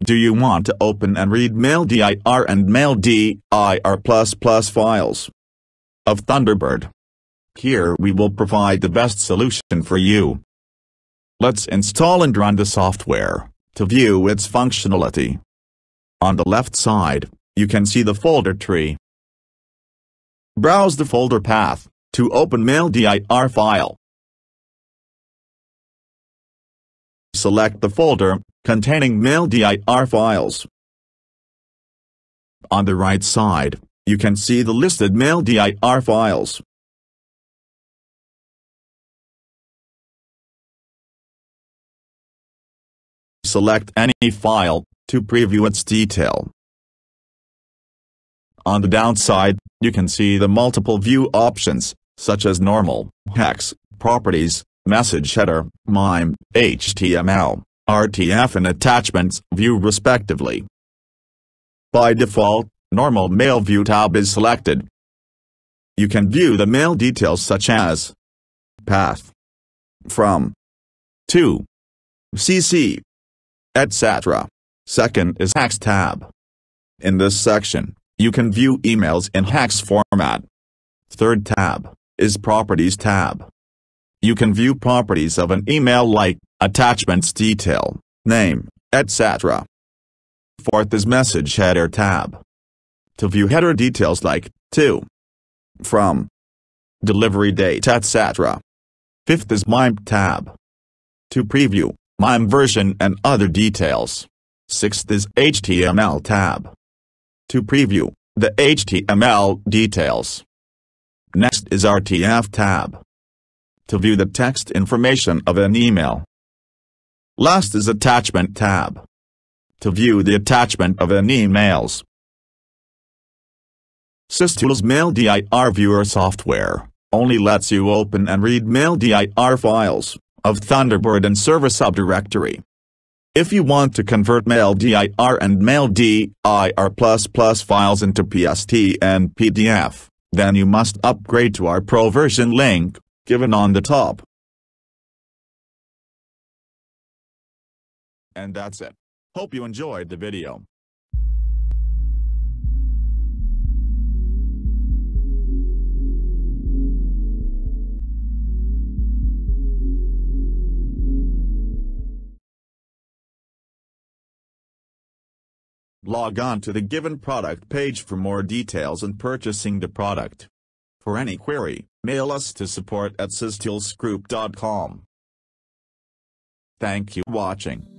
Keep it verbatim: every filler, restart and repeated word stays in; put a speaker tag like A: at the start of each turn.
A: Do you want to open and read Maildir and Maildir plus plus files of Thunderbird? Here we will provide the best solution for you. Let's install and run the software to view its functionality. On the left side, you can see the folder tree. Browse the folder path to open Maildir file. Select the folder containing Maildir files. On the right side, you can see the listed Maildir files. Select any file to preview its detail. On the downside, you can see the multiple view options, such as normal, hex, properties, message header, mime, H T M L, R T F and attachments view respectively. By default, normal mail view tab is selected. You can view the mail details such as path, from, to, C C, et cetera. Second is Hex tab. In this section, you can view emails in hex format. Third tab is Properties tab. You can view properties of an email like attachments detail, name, et cetera. Fourth is Message Header tab. To view header details like to, from, delivery date, et cetera. Fifth is Mime tab. To preview mime version and other details. Sixth is H T M L tab. To preview the H T M L details. Next is R T F tab. To view the text information of an email. Last is Attachment tab. To view the attachment of an emails. SysTools Maildir Viewer software only lets you open and read Maildir files of Thunderbird and server subdirectory. If you want to convert Maildir and Maildir plus plus files into P S T and P D F, then you must upgrade to our Pro version link, given on the top. And that's it. Hope you enjoyed the video. Log on to the given product page for more details and purchasing the product. For any query, mail us to support at systoolsgroup dot com. Thank you for watching.